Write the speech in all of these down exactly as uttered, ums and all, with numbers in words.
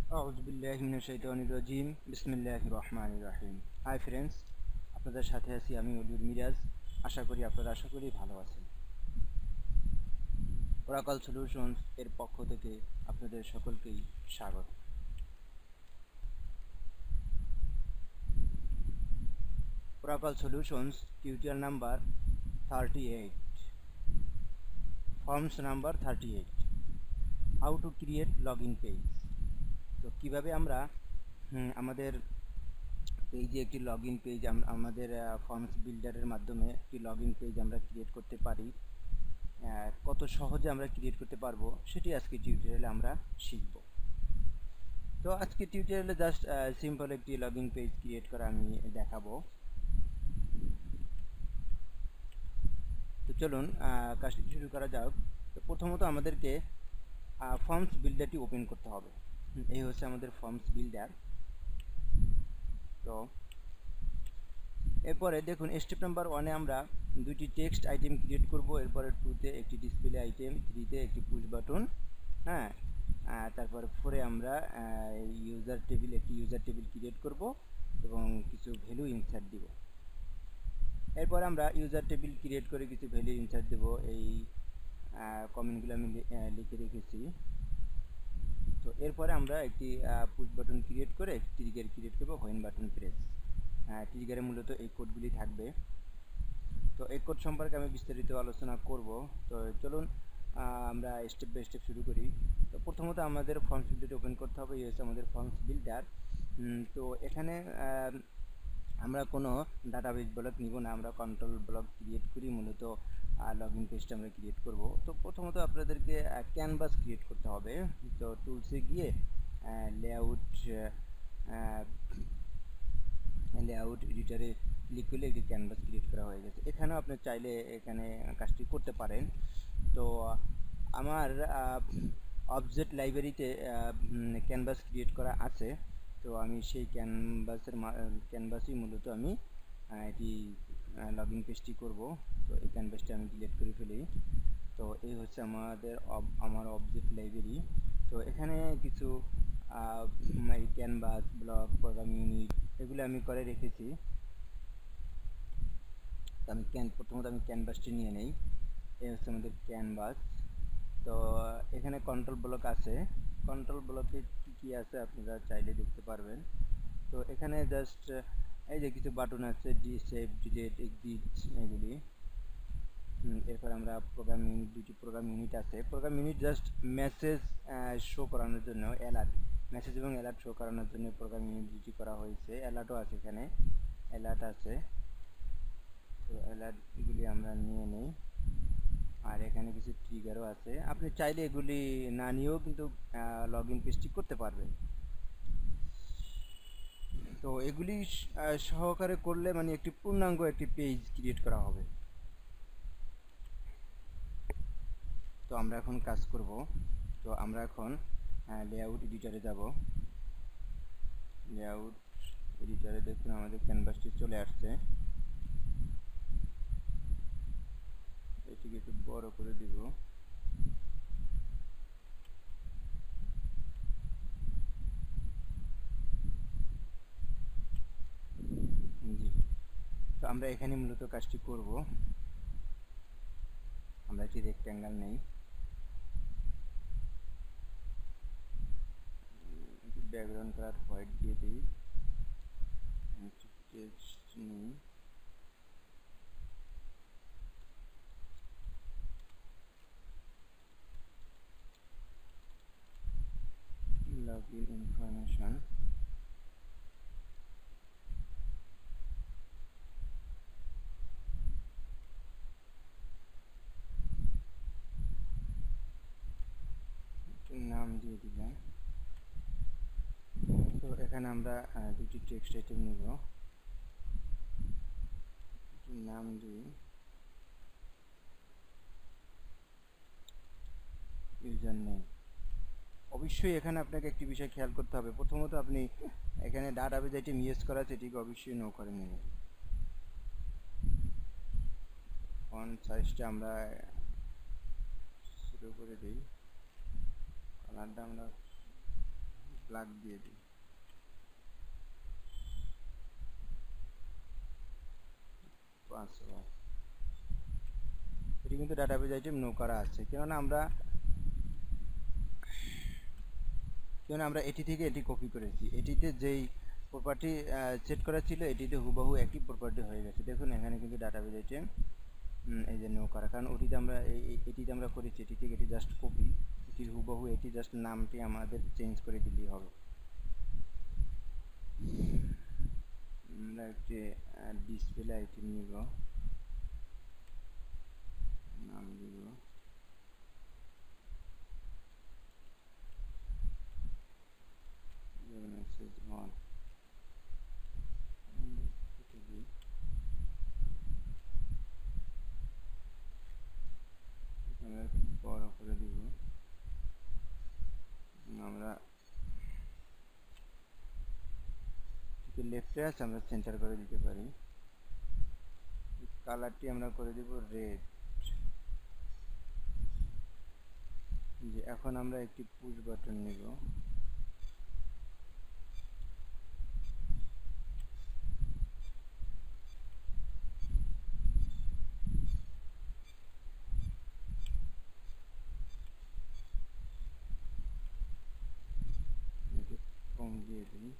আউযু বিল্লাহি মিনাশ শাইতানির রাজিম বিসমিল্লাহির রহমানির রহিম। হাই ফ্রেন্ডস, আপনাদের সাথে আছি আমি অলিউর মিরাজ। আশা করি আপনারা আশা করি ভালো আছেন। ওরাকল সলিউশনস এর পক্ষ থেকে আপনাদের সকলকেই স্বাগত। Oracle solutions tutorial number thirty eight, forms number thirty eight, how to create login page. তো কীভাবে আমরা হুম, আমাদের পেজে একটি লগইন পেজ আমাদের ফর্মস বিল্ডারের মাধ্যমে একটি লগইন পেজ আমরা ক্রিয়েট করতে পারি, কত সহজে আমরা ক্রিয়েট করতে পারবো সেটি আজকে টিউটোরিয়ালে আমরা শিখব। তো আজকে টিউটোরিয়ালে জাস্ট সিম্পল একটি লগইন পেজ ক্রিয়েট করা আমি দেখাবো। তো চলুন কাজটি শুরু করা যাক। তো প্রথমত আমাদেরকে ফর্মস বিল্ডারটি ওপেন করতে হবে। এই হচ্ছে আমাদের ফর্মস বিল্ডার। তো এরপরে দেখুন স্টেপ নাম্বার ওয়ানে আমরা দুইটি টেক্সট আইটেম ক্রিয়েট করব, এরপরে টুতে একটি ডিসপ্লে আইটেম, থ্রিতে একটি পুশ বাটন, হ্যাঁ, তারপর ফোরে আমরা ইউজার টেবিল একটি ইউজার টেবিল ক্রিয়েট করব এবং কিছু ভ্যালু ইনসার্ট দিব। এরপর আমরা ইউজার টেবিল ক্রিয়েট করে কিছু ভ্যালু ইনসার্ট দেব। এই কমেন্টগুলো আমি লিখে রেখেছি। তো এরপরে আমরা একটি পুশ বাটন ক্রিয়েট করে ট্রিগার ক্রিয়েট করব, হোয়েন বাটন প্রেস। ট্রিগারে মূলত এই কোডগুলি থাকবে। তো এই কোড সম্পর্কে আমি বিস্তারিত আলোচনা করব। তো চলুন আমরা স্টেপ বাই স্টেপ শুরু করি। তো প্রথমত আমাদের ফর্মস বিল্ডার ওপেন করতে হবে। এই হচ্ছে আমাদের ফর্মস বিল্ডার। তো এখানে আমরা কোনো ডাটাবেস ব্লক নিব না, আমরা কন্ট্রোল ব্লক ক্রিয়েট করি, মূলত লগইন পেজটা আমরা ক্রিয়েট করব। তো প্রথমত আপনাদেরকে ক্যানভাস ক্রিয়েট করতে হবে। তো টুলসে গিয়ে লেআউট লেআউট এডিটরে ক্লিক করলে একটি ক্যানভাস ক্রিয়েট করা হয়ে গেছে। এখানেও আপনি চাইলে এখানে কাজটি করতে পারেন। তো আমার অবজেক্ট লাইব্রেরিতে ক্যানভাস ক্রিয়েট করা আছে। তো আমি সেই ক্যানভাসের ক্যানভাসই মূলত আমি এটি লগইন পেজটি করব। তো এই ক্যানভাসটি আমি ডিলিট করে ফেলি। তো এই হচ্ছে আমাদের আমার অবজেক্ট লাইব্রেরি। তো এখানে কিছু ক্যানভাস ব্লক প্রোগ্রাম ইউনিট এগুলো আমি করে রেখেছি। আমি ক্যান প্রথমত আমি ক্যানভাসটি নিয়ে নেই। এই হচ্ছে আমাদের ক্যানভাস। তো এখানে কন্ট্রোল ব্লক আছে। কন্ট্রোল ব্লকে কি কি আছে আপনারা চাইলে দেখতে পারবেন। তো এখানে জাস্ট এই যে কিছু বাটন আছে, ডি সেভ, ডিলিট, এক্সিট, এগুলি। এরপর আমরা প্রোগ্রাম ইউনিট, দুটি প্রোগ্রাম ইউনিট আছে। Program unit just message show করানোর জন্য, অ্যালার্ট মেসেজ এবং অ্যালার্ট শো করানোর জন্য প্রোগ্রাম ইউনিট দুটি করা হয়েছে। অ্যালার্টও আছে, এখানে অ্যালার্ট আছে। তো অ্যালার্টগুলি আমরা নিয়ে নেই। আর এখানে কিছু ট্রিগারও আছে। আপনি চাইলে এগুলি না নিয়েও কিন্তু লগইন পেজটি করতে পারবেন। তো এগুলি সহকারে করলে মানে একটি পূর্ণাঙ্গ একটি পেজ ক্রিয়েট করা হবে। তো আমরা এখন কাজ করব। তো আমরা এখন লেআউট এডিটরে যাব। লেআউট এডিটরে দেখুন আমাদের ক্যানভাসটি চলে আসছে। এটিকে একটু বড় করে দিব। জি, তো আমরা এখানে মূলত কাজটি করব। আমরা একটি রেক্ট্যাঙ্গেল নেই, ব্যাকগ্রাউন্ড কালার হোয়াইট দিয়ে দিই, টেক্সট নিই, লগইন ইনফরমেশন, নাম দিয়ে দিলাম। তো এখানে আমরা দুটি টেক্সট আইটেম নিব, নাম দিই ইউজার নেম। অবশ্যই এখানে আপনাকে একটি বিষয় খেয়াল করতে হবে। প্রথমত আপনি এখানে ডাটাবেজ আইটেম ইউজ করা আছে, এটিকে অবশ্যই নো করে নেবেন। ফন্ট সাইজটা আমরা শুরু করে দিই, কালারটা আমরা প্লাগ দিয়ে দিই। পাসওয়ার্ড এটি কিন্তু ডাটাবেজ আইটেম নো করা আছে, কেননা আমরা কেননা আমরা এটি থেকে এটি কপি করেছি। এটিতে যেই প্রপার্টি সেট করা ছিল এটিতে হুবহু একই প্রপার্টি হয়ে গেছে। দেখুন এখানে কিন্তু ডাটাবেজ আইটেম এই যে নো করা, কারণ ওটিতে আমরা এটিতে আমরা করেছি, এটি থেকে এটি জাস্ট কপি, এটির হুবহু এটি জাস্ট নামটি আমাদের চেঞ্জ করে দিলেই হবে। আমরা একটি ডিসপ্লে আইটেম নিব, নাম দিব ওয়ান, বড় করে দিব। আমরা লেফটে আছে, আমরা সেন্টার করে দিতে পারি। কালারটি আমরা করে দিব রেড। যে এখন আমরা একটি পুশ বাটন নিব, কম দিয়ে দিই।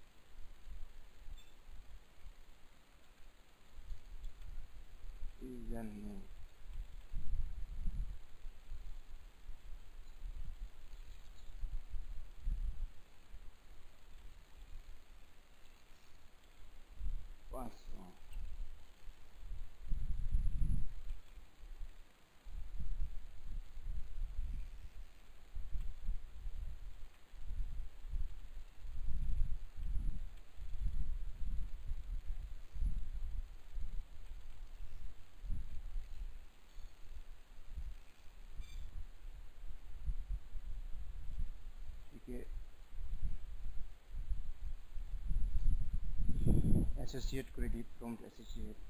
ইউজার নেম পাসওয়ার্ড অ্যাসোসিয়েট করে দিই, প্রম্পট অ্যাসোসিয়েট।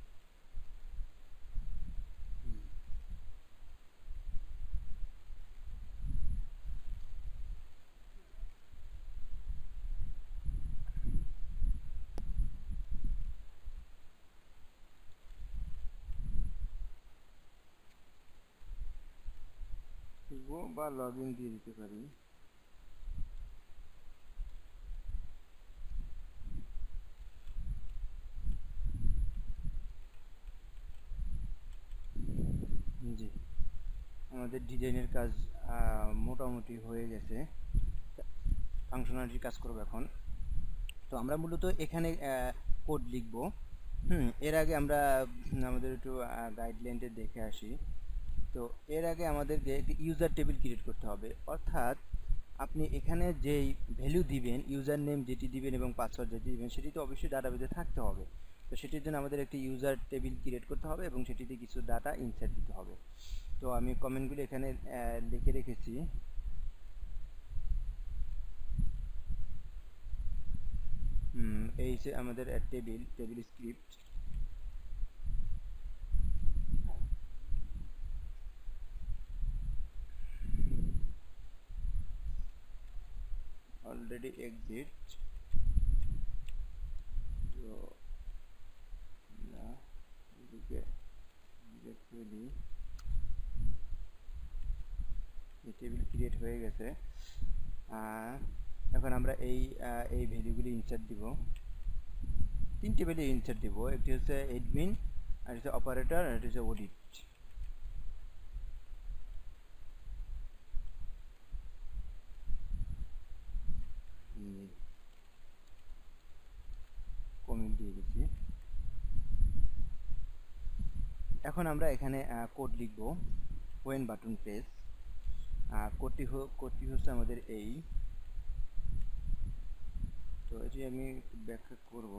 বা লগ ইন দিয়ে দিতে পারি। জি, আমাদের ডিজাইনের কাজ মোটামুটি হয়ে গেছে, ফাংশনালিটির কাজ করব এখন। তো আমরা মূলত এখানে কোড লিখব। হুম এর আগে আমরা আমাদের একটু গাইডলাইনটা দেখে আসি। তো এর আগে আমাদেরকে একটি ইউজার টেবিল ক্রিয়েট করতে হবে, অর্থাৎ আপনি এখানে যেই ভ্যালু দিবেন, ইউজার নেম যেটি দিবেন এবং পাসওয়ার্ড যেটি দিবেন, সেটি তো অবশ্যই ডাটাবেজে থাকতে হবে। তো সেটির জন্য আমাদের একটি ইউজার টেবিল ক্রিয়েট করতে হবে এবং সেটিতে কিছু ডাটা ইনসার্ট দিতে হবে। তো আমি কমেন্টগুলো এখানে লিখে রেখেছি। হুম এই যে আমাদের table table script. Already exit. তো এদিকে করে দিই, টেবিল ক্রিয়েট হয়ে গেছে। এখন আমরা এই এই ভ্যালুগুলি ইনসার্ট দিব, তিনটি ভ্যালু ইনসার্ট দিব। একটি হচ্ছে এডমিন, আর হচ্ছে অপারেটর, আর হচ্ছে অডিট। কমেন্ট দিয়ে দিচ্ছি। এখন আমরা এখানে কোড লিখব, ওয়েন বাটন প্রেস। কোডটি কোডটি হচ্ছে আমাদের এই। তো এটি আমি ব্যাখ্যা করব।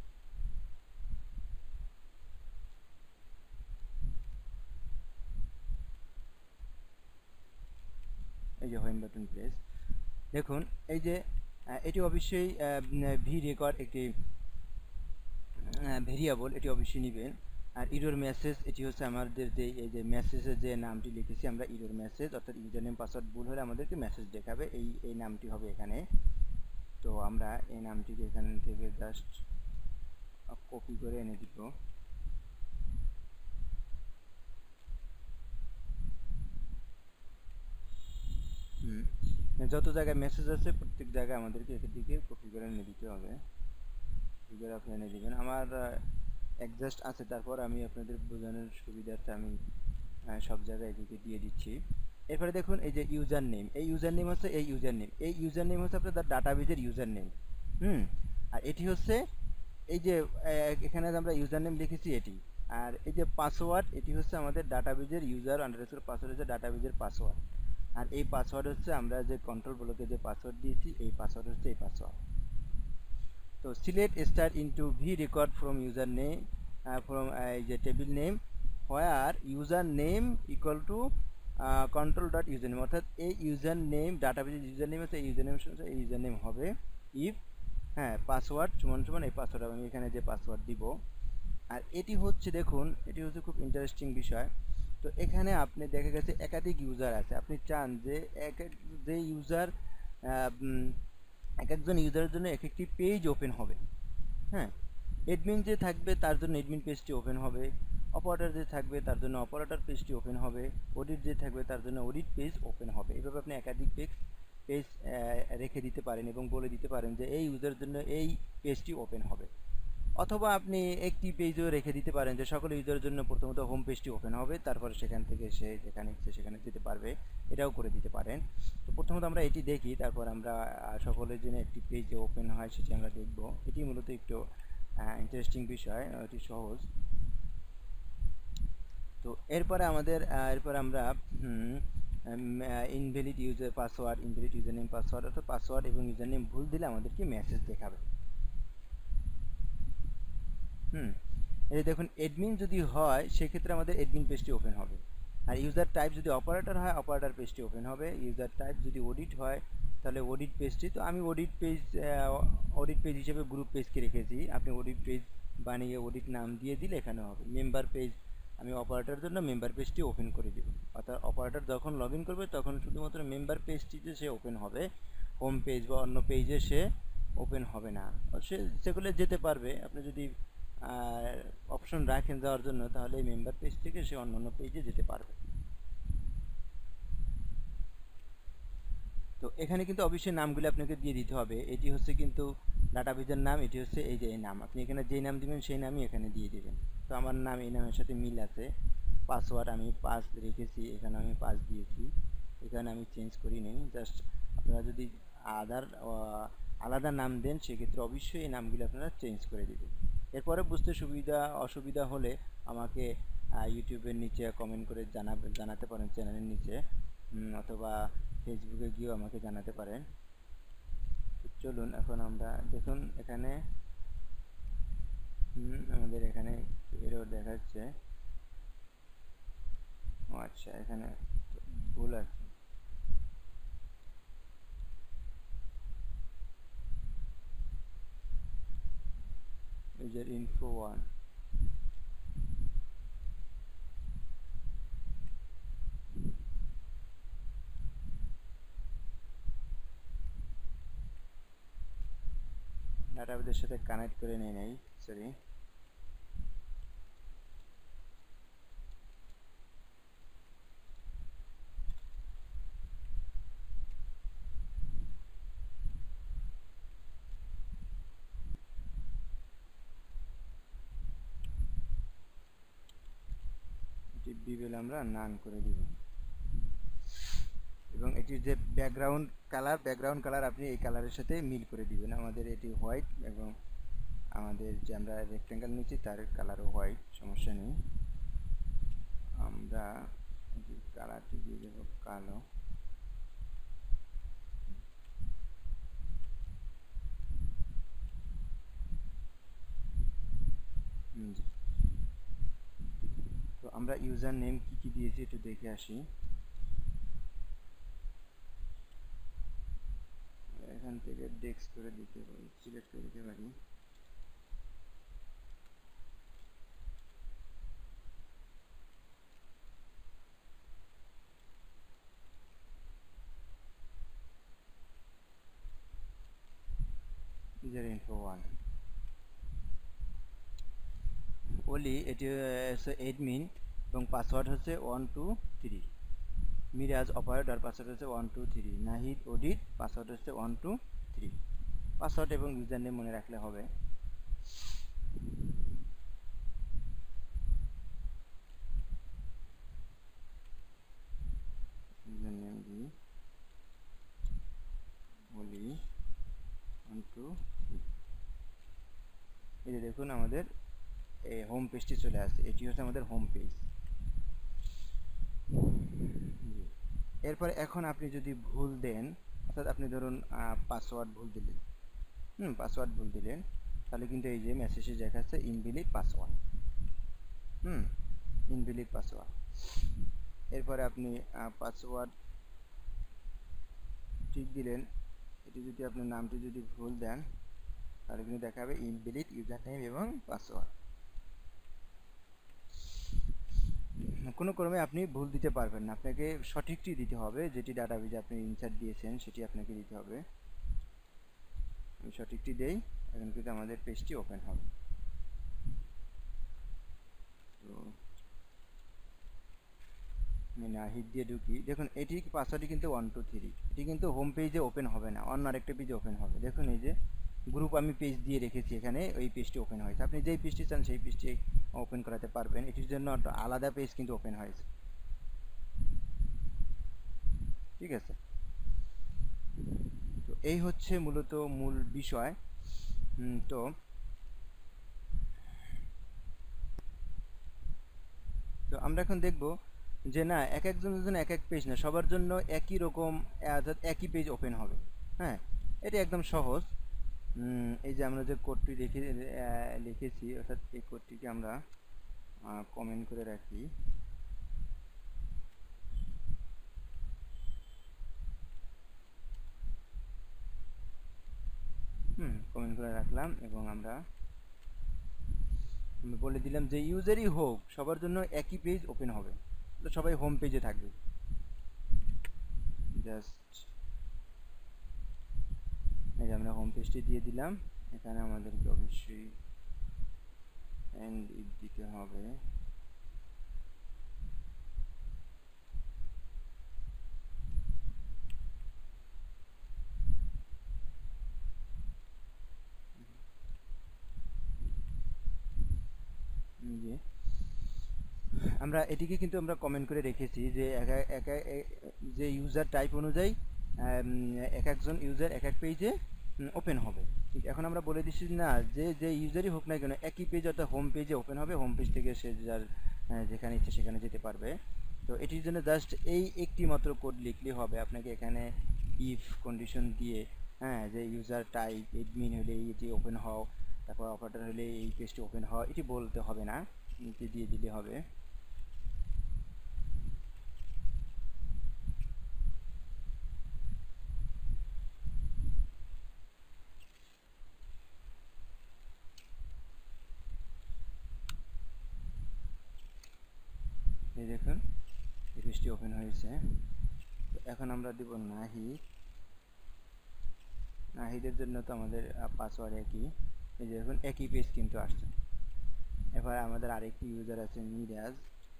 এই যে হোয়েন বাটন প্রেস, দেখুন এই যে এটি অবশ্যই ভি রেকর্ড একটি ভেরিয়েবল, এটি অবশ্যই নেবেন। আর ইরর মেসেজ এটি হচ্ছে আমাদের যে এই যে মেসেজের যে নামটি লিখেছি আমরা ইরর মেসেজ, অর্থাৎ ইউজার নেম পাসওয়ার্ড ভুল হলে আমাদেরকে মেসেজ দেখাবে, এই এই নামটি হবে এখানে। তো আমরা এই নামটিকে এখান থেকে জাস্ট কপি করে এনে দিব। হুম যত জায়গায় মেসেজ আছে প্রত্যেক জায়গায় আমাদেরকে এখান থেকে কপি করে এনে দিতে হবে। কপি করে আপনি এনে দিবেন। আমার অ্যাডজাস্ট আছে, তারপর আমি আপনাদের বোঝানোর সুবিধার্থে আমি সব জায়গায় এদিকে দিয়ে দিচ্ছি। এরপরে দেখুন এই যে ইউজার নেম, এই ইউজার নেম হচ্ছে এই ইউজার নেম এই ইউজার নেম হচ্ছে আপনাদের ডাটাবেজের ইউজার নেম। হুম আর এটি হচ্ছে এই যে এখানে আমরা ইউজার নেম লিখেছি এটি। আর এই যে পাসওয়ার্ড এটি হচ্ছে আমাদের ডাটাবেজের ইউজার আন্ডারস্কোর পাসওয়ার্ড হচ্ছে ডাটাবেজের পাসওয়ার্ড। আর এই পাসওয়ার্ড হচ্ছে আমরা যে কন্ট্রোল ব্লকে যে পাসওয়ার্ড দিয়েছি এই পাসওয়ার্ড হচ্ছে এই পাসওয়ার্ড। তো select star into V record from user name from এই যে table name where user name equal to control dot user name, অর্থাৎ এই ইউজার নেম ডাটাবেজের ইউজার নেম আছে এই ইউজার নেম এই ইউজার নেম হবে ইফ হ্যাঁ পাসওয়ার্ড সমান সমান এই পাসওয়ার্ড আমি এখানে যে পাসওয়ার্ড দিব। আর এটি হচ্ছে দেখুন এটি হচ্ছে খুব ইন্টারেস্টিং বিষয়। তো এখানে আপনি দেখা গেছে একাধিক ইউজার আছে, আপনি চান যে এক এক যে ইউজার এক একজন ইউজারের জন্য এক একটি পেজ ওপেন হবে। হ্যাঁ এডমিন যে থাকবে তার জন্য এডমিন পেজটি ওপেন হবে, অপারেটর যে থাকবে তার জন্য অপারেটর পেজটি ওপেন হবে, অডিট যে থাকবে তার জন্য অডিট পেজ ওপেন হবে। এভাবে আপনি একাধিক পেজ পেজ রেখে দিতে পারেন এবং বলে দিতে পারেন যে এই ইউজারের জন্য এই পেজটি ওপেন হবে। অথবা আপনি একটি পেজও রেখে দিতে পারেন যে সকল ইউজারের জন্য প্রথমত হোম পেজটি ওপেন হবে, তারপরে সেখান থেকে সে যেখানে ইচ্ছে সেখানে যেতে পারবে, এটাও করে দিতে পারেন। তো প্রথমত আমরা এটি দেখি, তারপর আমরা সকলের জন্য একটি পেজ ওপেন হয় সেটি আমরা দেখব। এটি মূলত একটু ইন্টারেস্টিং বিষয়, অতি সহজ। তো এরপরে আমাদের এরপরে আমরা invalid user password invalid user name password অর্থাৎ পাসওয়ার্ড এবং ইউজার নেম ভুল দিলে আমাদেরকে মেসেজ দেখাবে। হুম এই দেখুন এডমিন যদি হয় সেক্ষেত্রে আমাদের এডমিন পেজটি ওপেন হবে। আর ইউজার টাইপ যদি অপারেটর হয় অপারেটর পেজটি ওপেন হবে। ইউজার টাইপ যদি অডিট হয় তাহলে অডিট পেজটি, তো আমি অডিট পেজ অডিট পেজ হিসেবে গ্রুপ পেজকে রেখেছি, আপনি অডিট পেজ বানিয়ে অডিট নাম দিয়ে দিলে এখানে হবে। মেম্বার পেজ আমি অপারেটরের জন্য মেম্বার পেজটি ওপেন করে দেব, অর্থাৎ অপারেটর যখন লগ ইন করবে তখন শুধুমাত্র মেম্বার পেজটিতে সে ওপেন হবে, হোম পেজ বা অন্য পেজে সে ওপেন হবে না। সে সেগুলো যেতে পারবে, আপনি যদি আর অপশন রাখেন যাওয়ার জন্য তাহলে এই মেম্বার পেজ থেকে সে অন্য অন্য পেজে যেতে পারবে। তো এখানে কিন্তু অবশ্যই নামগুলো আপনাকে দিয়ে দিতে হবে। এটি হচ্ছে কিন্তু ডাটাবেজের নাম, এটি হচ্ছে এই যে এই নাম, আপনি এখানে যেই নাম দিবেন সেই নামই এখানে দিয়ে দিবেন। তো আমার নাম এই নামের সাথে মিল আছে। পাসওয়ার্ড আমি পাস রেখেছি, এখানে আমি পাস দিয়েছি, এখানে আমি চেঞ্জ করি নেই। জাস্ট আপনারা যদি আদার আলাদা নাম দেন সেক্ষেত্রে অবশ্যই এই নামগুলো আপনারা চেঞ্জ করে দেবেন। এরপরে বুঝতে সুবিধা অসুবিধা হলে আমাকে ইউটিউবের নিচে কমেন্ট করে জানাবে জানাতে পারেন চ্যানেলের নিচে, অথবা ফেসবুকে গিয়েও আমাকে জানাতে পারেন। চলুন এখন আমরা দেখুন এখানে হুম আমাদের এখানে এরর দেখাচ্ছে। ও আচ্ছা এখানে ভুল আছে। ইউজার ইনফো ওয়ান ডাটাবেজের সাথে কানেক্ট করে নেই নাই সরি। বিবেল আমরা নান করে দিব এবং এটির যে ব্যাকগ্রাউন্ড কালার ব্যাকগ্রাউন্ড কালার আপনি এই কালারের সাথে মিল করে দিবেন। আমাদের এটি হোয়াইট এবং আমাদের যে আমরা রেক্টেঙ্গেল নিচ্ছি তার কালারও হোয়াইট, সমস্যা নেই। আমরা কালারটি দিয়ে দেবো কালো। তো আমরা ইউজার নেম কি কি দিয়েছি একটু দেখে আসি। এখান থেকে ডেস্ক করে দিতে পারি, সিলেক্ট করে দিতে পারি। ইউজার ইনফো ওয়ান ওলি, এটি হচ্ছে এডমিন এবং পাসওয়ার্ড হচ্ছে one two three. Miraj operator password হচ্ছে one two three. Nahid audit password হচ্ছে ওয়ান টু থ্রি। পাসওয়ার্ড এবং ইউজার নেম মনে রাখলে হবে। ইউজার নেম দি ওলি ওয়ান টু থ্রি। এই যে দেখুন আমাদের এই হোম পেজটি চলে আসছে, এটি হচ্ছে আমাদের হোম পেজ। এরপর এখন আপনি যদি ভুল দেন, অর্থাৎ আপনি ধরুন পাসওয়ার্ড ভুল দিলেন, হুম পাসওয়ার্ড ভুল দিলেন, তাহলে কিন্তু এই যে মেসেজে দেখাচ্ছে invalid password, hmm invalid password. এরপরে আপনি পাসওয়ার্ড ঠিক দিলেন, এটি যদি আপনার নামটি যদি ভুল দেন তাহলে কিন্তু দেখাবে ইনভ্যালিড ইউজার নেম এবং পাসওয়ার্ড। কোনো ক্রমে আপনি ভুল দিতে পারবেন না, আপনাকে সঠিকটি দিতে হবে, যেটি ডাটাবেজে আপনি ইনসার্ট দিয়েছেন সেটি আপনাকে দিতে হবে। আমি সঠিকটি দেই, এখন কিন্তু আমাদের পেজটি ওপেন হবে। তো আমি নাহিদ দিয়ে ঢুকি, দেখুন এটি পাসওয়ার্ডটি কিন্তু ওয়ান টু থ্রি, এটি কিন্তু হোম পেজে ওপেন হবে না, অন্য আরেকটা পেজে ওপেন হবে। দেখুন এই যে গ্রুপ আমি পেজ দিয়ে রেখেছি, এখানে ওই পেজটি ওপেন হয়েছে। আপনি যেই পেজটি চান সেই পেজটি ওপেন করাতে পারবেন, এটির জন্য আলাদা পেজ কিন্তু ওপেন হয়েছে, ঠিক আছে। তো এই হচ্ছে মূলত মূল বিষয়। তো তো আমরা এখন দেখব যে না, এক একজনের জন্য এক এক পেজ না, সবার জন্য একই রকম অর্থাৎ একই পেজ ওপেন হবে। হ্যাঁ, এটি একদম সহজ। এই যে আমরা যে কোডটি লিখে লিখেছি, অর্থাৎ এই কোডটিকে আমরা কমেন্ট করে রাখি। হুম কমেন্ট করে রাখলাম এবং আমরা বলে দিলাম যে ইউজারই হোক সবার জন্য একই পেজ ওপেন হবে, তো সবাই হোম পেজে থাকবে। জাস্ট এই যে আমরা হোম পেজটি দিয়ে দিলাম, এখানে আমাদেরকে অবশ্যই এন্ড ইট দিতে হবে। যে আমরা এটিকে কিন্তু আমরা কমেন্ট করে রেখেছি যে একা একা যে ইউজার টাইপ অনুযায়ী এক একজন ইউজার এক এক পেজে ওপেন হবে। ঠিক এখন আমরা বলে দিচ্ছি না যে যে ইউজারই হোক না কেন একই পেজ অর্থাৎ হোম পেজে ওপেন হবে, হোম পেজ থেকে সে যার যেখানে ইচ্ছে সেখানে যেতে পারবে। তো এটির জন্য জাস্ট এই একটি মাত্র কোড লিখলে হবে। আপনাকে এখানে ইফ কন্ডিশন দিয়ে, হ্যাঁ যে ইউজার টাইপ এডমিন হলে এটি ওপেন হও, তারপর অপারেটর হলে এই পেজটি ওপেন হয়, এটি বলতে হবে না, এটি দিয়ে দিলে হবে। এই দেখুন এই পেজটি ওপেন হয়েছে। তো এখন আমরা দেব নাহিদ। নাহিদের জন্য তো আমাদের পাসওয়ার্ড একই, এই যে দেখুন একই পেজ কিন্তু আসছে। এবার আমাদের আরেকটি ইউজার আছে মিরাজ,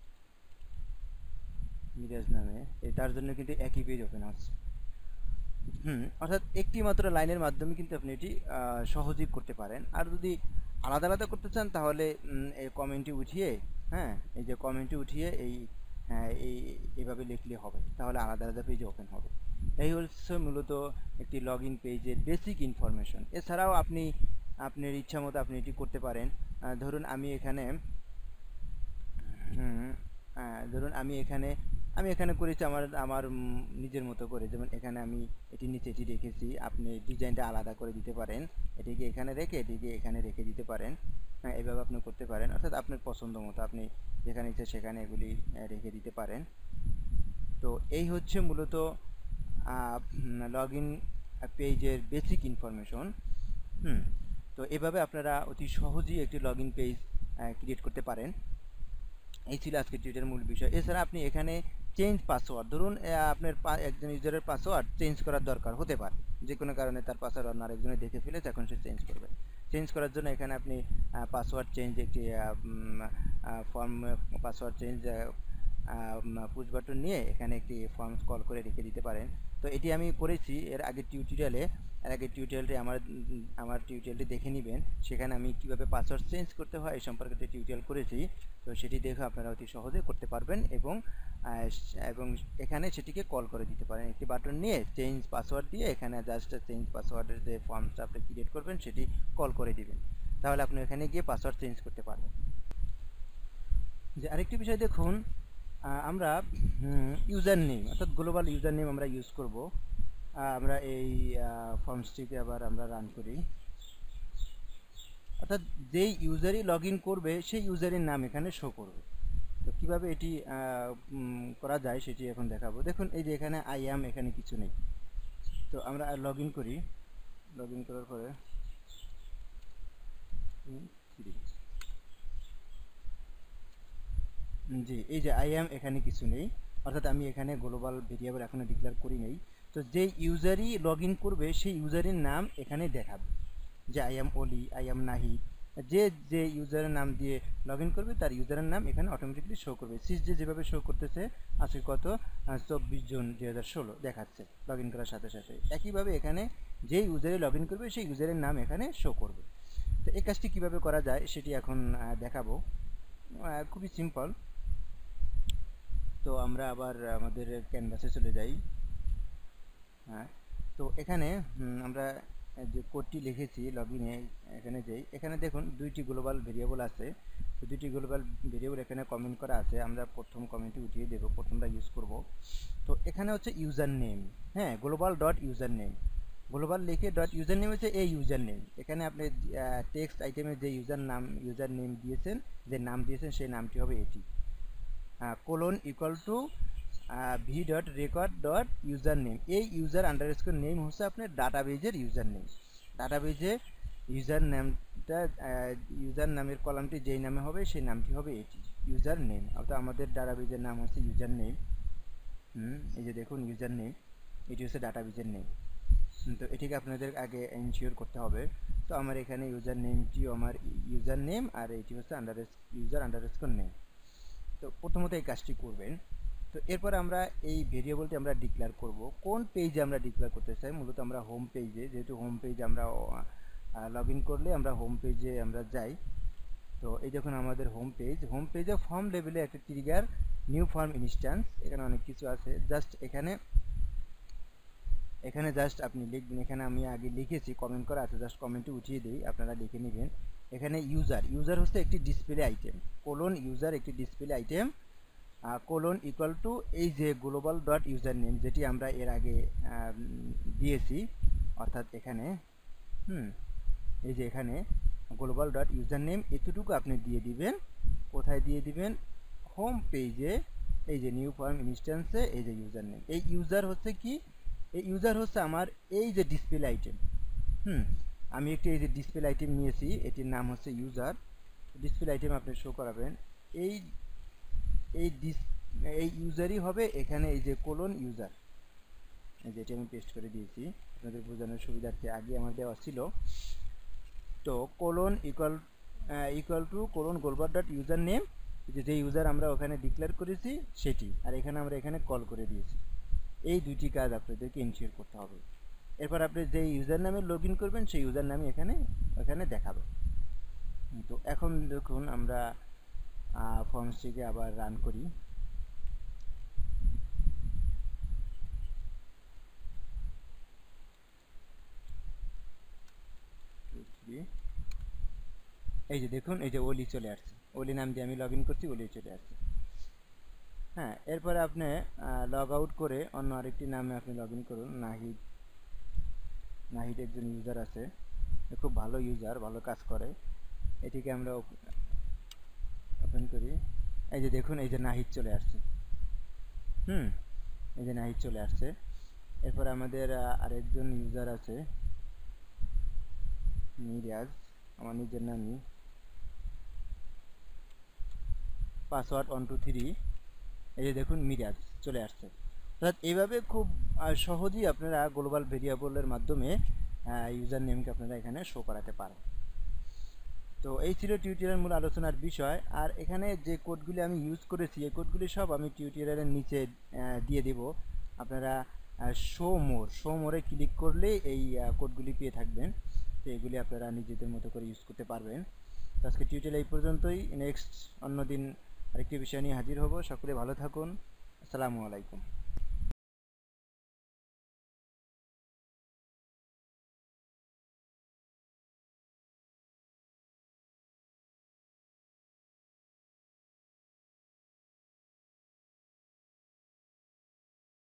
মিরাজ নামে, তার জন্য কিন্তু একই পেজ ওপেন হচ্ছে। হুম অর্থাৎ একটি মাত্র লাইনের মাধ্যমে কিন্তু আপনি এটি সহজেই করতে পারেন। আর যদি আলাদা আলাদা করতে চান তাহলে এই কমেন্টটি উঠিয়ে, হ্যাঁ এই যে কমেন্টটি উঠিয়ে এই হ্যাঁ এই এইভাবে লিখলে হবে, তাহলে আলাদা আলাদা পেজ ওপেন হবে। এই হচ্ছে মূলত একটি লগ ইন পেজের বেসিক ইনফরমেশন। এছাড়াও আপনি আপনার ইচ্ছা মতো আপনি এটি করতে পারেন। ধরুন আমি এখানে হুম ধরুন আমি এখানে আমি এখানে করেছি আমার আমার নিজের মতো করে, যেমন এখানে আমি এটি নিচে এটি রেখেছি, আপনি ডিজাইনটা আলাদা করে দিতে পারেন, এটিকে এখানে রেখে এটিকে এখানে রেখে দিতে পারেন। হ্যাঁ এইভাবে আপনি করতে পারেন, অর্থাৎ আপনার পছন্দ মতো আপনি যেখানে ইচ্ছে সেখানে এগুলি রেখে দিতে পারেন। তো এই হচ্ছে মূলত লগ ইন পেজের বেসিক ইনফরমেশন। হুম তো এভাবে আপনারা অতি সহজেই একটি লগ ইন পেজ ক্রিয়েট করতে পারেন। এই ছিল আজকের টিউটোরিয়ালের মূল বিষয়। এছাড়া আপনি এখানে চেঞ্জ পাসওয়ার্ড, ধরুন আপনার একজন ইউজারের পাসওয়ার্ড চেঞ্জ করার দরকার হতে পারে, যে কোনো কারণে তার পাসওয়ার্ড অন্য আরেকজনে দেখে ফেলেছে, এখন সে চেঞ্জ করবে। চেঞ্জ করার জন্য এখানে আপনি পাসওয়ার্ড চেঞ্জ একটি form password change push button নিয়ে এখানে একটি ফর্ম কল করে রেখে দিতে পারেন। তো এটি আমি করেছি এর আগের টিউটোরিয়ালে। এর আগের টিউটোরিয়ালটি আমার আমার টিউটোরিয়ালটি দেখে নেবেন, সেখানে আমি কিভাবে পাসওয়ার্ড চেঞ্জ করতে হয় এই সম্পর্কে একটি টিউটোরিয়াল করেছি। তো সেটি দেখে আপনারা অতি সহজে করতে পারবেন এবং এবং এখানে সেটিকে কল করে দিতে পারেন। একটি বাটন নিয়ে চেঞ্জ পাসওয়ার্ড দিয়ে এখানে জাস্ট চেঞ্জ পাসওয়ার্ডের যে ফর্মটা আপনি ক্রিয়েট করবেন সেটি কল করে দিবেন, তাহলে আপনি এখানে গিয়ে পাসওয়ার্ড চেঞ্জ করতে পারবেন। যে আরেকটি বিষয় দেখুন, আমরা ইউজার নেম অর্থাৎ গ্লোবাল ইউজার নেম আমরা ইউজ করব। আমরা এই ফর্মসটিকে আবার আমরা রান করি, অর্থাৎ যেই ইউজারই লগ ইন করবে সেই ইউজারের নাম এখানে শো করবে। তো কীভাবে এটি করা যায় সেটি এখন দেখাবো। দেখুন এই যে এখানে আই অ্যাম, এখানে কিছু নেই। তো আমরা লগ ইন করি, লগ ইন করার পরে জি এই যে আই অ্যাম এখানে কিছু নেই, অর্থাৎ আমি এখানে গ্লোবাল ভেরিয়েবল এখনো ডিক্লেয়ার করি নেই। তো যে ইউজারই লগ ইন করবে সেই ইউজারের নাম এখানে দেখাবে, যে আই অ্যাম ওলি, আই অ্যাম নাহিদ। যে যে ইউজারের নাম দিয়ে লগ ইন করবে তার ইউজারের নাম এখানে অটোমেটিকলি শো করবে। সিস যে যেভাবে শো করতেছে আজকে কত চব্বিশ জুন দুই হাজার ষোলো দেখাচ্ছে লগ ইন করার সাথে সাথে। একইভাবে এখানে যে ইউজারে লগ ইন করবে সেই ইউজারের নাম এখানে শো করবে। তো এই কাজটি কীভাবে করা যায় সেটি এখন দেখাবো, খুবই সিম্পল। তো আমরা আবার আমাদের ক্যানভাসে চলে যাই। হ্যাঁ, তো এখানে আমরা যে কোডটি লিখেছি লগ ইনে, এখানে যাই। এখানে দেখুন দুইটি গ্লোবাল ভেরিয়েবল আছে। তো দুইটি গ্লোবাল ভেরিয়েবল এখানে কমেন্ট করা আছে, আমরা প্রথম কমেন্টটি উঠিয়ে দেব, প্রথমটা ইউজ করব। তো এখানে হচ্ছে ইউজার নেম, হ্যাঁ global dot user name, global লিখে ডট ইউজার নেম হচ্ছে এই ইউজার নেম। এখানে আপনি টেক্সট আইটেমে যে ইউজার নাম ইউজার নেম দিয়েছেন, যে নাম দিয়েছেন সেই নামটি হবে এটি, colon equal to V dot record dot user name. এই ইউজার আন্ডারস্কোর নেম হচ্ছে আপনার ডাটাবেজের ইউজার নেম। ডাটাবেজে ইউজার নামটা ইউজার নামের কলামটি যেই নামে হবে সেই নামটি হবে এটি ইউজার নেম। অর্থাৎ আমাদের ডাটাবেজের নাম হচ্ছে ইউজার নেম। হুম এই যে দেখুন ইউজার নেম, এটি হচ্ছে ডাটাবেজের নেম। তো এটিকে আপনাদের আগে এনশিওর করতে হবে। তো আমার এখানে ইউজার নেমটিও আমার ইউজার নেম, আর এটি হচ্ছে আন্ডার ইউজার আন্ডারস্কোর নেম। তো প্রথমত এই কাজটি করবেন। তো এরপর আমরা এই ভেরিয়েবলটি আমরা ডিক্লেয়ার করব। কোন পেজে আমরা ডিক্লেয়ার করতে চাই? মূলত আমরা হোম পেজে, যেহেতু হোম পেজ আমরা লগ ইন করলে আমরা হোম পেজে আমরা যাই। তো এই দেখুন আমাদের হোম পেজ। হোম পেজে ফর্ম লেভেলে একটা ট্রিগার নিউ ফর্ম ইনস্ট্যান্স, এখানে অনেক কিছু আছে। জাস্ট এখানে এখানে জাস্ট আপনি লিখবেন, এখানে আমি আগে লিখেছি কমেন্ট করা আছে, জাস্ট কমেন্টটি উঠিয়ে দিই, আপনারা লিখে নেবেন। এখানে ইউজার ইউজার হচ্ছে একটি ডিসপ্লে আইটেম, কোলন ইউজার একটি display item, colon equal to এই যে গ্লোবাল ডট ইউজার নেম যেটি আমরা এর আগে দিয়েছি, অর্থাৎ এখানে হুম এই যে এখানে গ্লোবাল ডট ইউজার নেম এতটুকু আপনি দিয়ে দিবেন। কোথায় দিয়ে দিবেন? হোম পেজে, এই যে নিউ ফর্ম ইনস্ট্যান্সে এই যে ইউজার নেম। এই ইউজার হচ্ছে কি? এই ইউজার হচ্ছে আমার এই যে ডিসপ্লে আইটেম। হুম আমি একটি এই যে ডিসপ্লে আইটেম নিয়েছি, এটির নাম হচ্ছে ইউজার। ডিসপ্লে আইটেম আপনি শো করাবেন। এই এই ডিস এই ইউজারই হবে এখানে এই যে কোলন ইউজার, এই যেটি আমি পেস্ট করে দিয়েছি আপনাদের বোঝানোর সুবিধার্থে, আগে আমার দেওয়া ছিল। তো colon equal equal to colon global dot user name, যে যে ইউজার আমরা ওখানে ডিক্লেয়ার করেছি সেটি, আর এখানে আমরা এখানে কল করে দিয়েছি। এই দুইটি কাজ আপনাদেরকে এনশিওর করতে হবে। এরপর আপনি যে ইউজার নামে লগ ইন করবেন সেই ইউজার নামে এখানে এখানে দেখাবে। তো এখন দেখুন আমরা ফর্মসটিকে আবার রান করি। এই যে দেখুন এই যে ওলি চলে আসছে, ওলি নাম দিয়ে আমি লগ ইন করছি, ওলি চলে আসছে। হ্যাঁ এরপরে আপনি লগ আউট করে অন্য আরেকটি নামে আপনি লগ ইন করুন। নাহিদ, নাহিদ একজন ইউজার আছে, খুব ভালো ইউজার, ভালো কাজ করে। এটিকে আমরা ওপেন করি। এই যে দেখুন এই যে নাহিদ চলে আসছে। হুম এই যে নাহিদ চলে আসছে। এরপর আমাদের আরেকজন ইউজার আছে মিরাজ, আমার নিজের নামই, পাসওয়ার্ড ওয়ান টু থ্রি। এই যে দেখুন মিরাজ চলে আসছে। অর্থাৎ এইভাবে খুব আহ, সহজেই আপনারা গ্লোবাল ভেরিয়েবলের মাধ্যমে ইউজার নেমকে আপনারা এখানে শো করাতে পারেন। তো এই ছিল টিউটোরিয়ালের মূল আলোচনার বিষয়। আর এখানে যে কোডগুলি আমি ইউজ করেছি এই কোডগুলি সব আমি টিউটোরিয়ালের নিচে আহ, দিয়ে দেব। আপনারা শো মোর শো মোরে ক্লিক করলে এই আহ, কোডগুলি পেয়ে থাকবেন। তো এগুলি আপনারা নিজেদের মতো করে ইউজ করতে পারবেন। তো আজকে টিউটোরিয়াল এই পর্যন্তই। নেক্সট অন্য দিন আরেকটি বিষয় নিয়ে হাজির হব। সকলে ভালো থাকুন। আসসালামু আলাইকুম।